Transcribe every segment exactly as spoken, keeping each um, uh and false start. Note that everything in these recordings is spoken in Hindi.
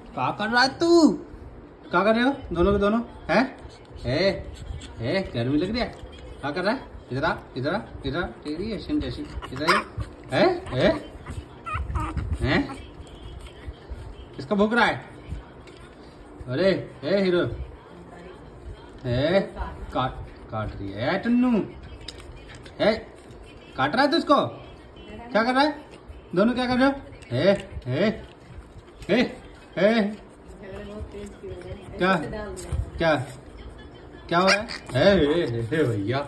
क्या कर रहा है तू? क्या कर रहे हो दोनों के दोनों? है है है गर्मी लग रही है? क्या कर रहा है? इधर आ इधर आ इधर आ, तेरी एशियन जैसी इधर है है हैं? किसका भूख रहा है? अरे हे हीरो है काट काट रही है टन्नू है, काट रहा है तुझको? क्या कर रहा है? दोनों क्या कर रहे हो? है है है है क्या क्या क्या हो रहा है? है है भैया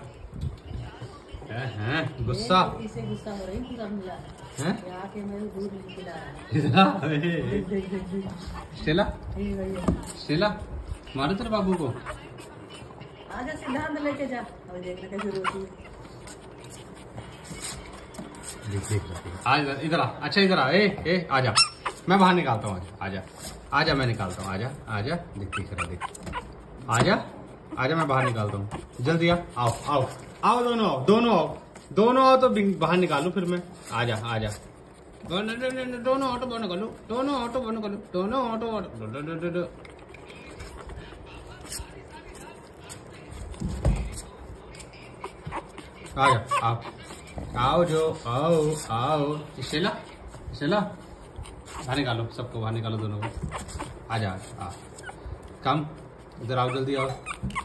हैं गुस्सा इसे गुस्सा हो रही पूरा मिला हैं? आके मैं दूध पिला रहा है। स्टेला स्टेला मारो तेरे बाबू को। आजा सिद्धांत लेके जा और देखना कैसे रोती है। देख देख आ इधर इधर आ। अच्छा इधर आ ए ए आजा, मैं बाहर निकालता हूँ। आजा आजा मैं निकालता हूँ। आजा आजा देख देख रहा देख। आजा आजा मैं बाहर निकालता हूँ। जल्दी आ आओ आओ आओ दोनों आओ दोनों आओ दोनों आओ तो बाहर निकालू फिर मैं। आजा आजा दोनों ऑटो बंद कर लो दोनों ऑटो बंद कर लो दोनों ऑटो। आजा आओ आओ जो आओ आओ शेला शेला बाहर निकालो सबको, बाहर निकालो दोनों को। आजा आ कम इधर आओ जल्दी आओ।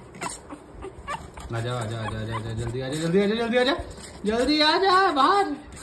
आजा आजा आजा आजा जल्दी आजा जल्दी आजा जल्दी आजा जल्दी आजा बाहर।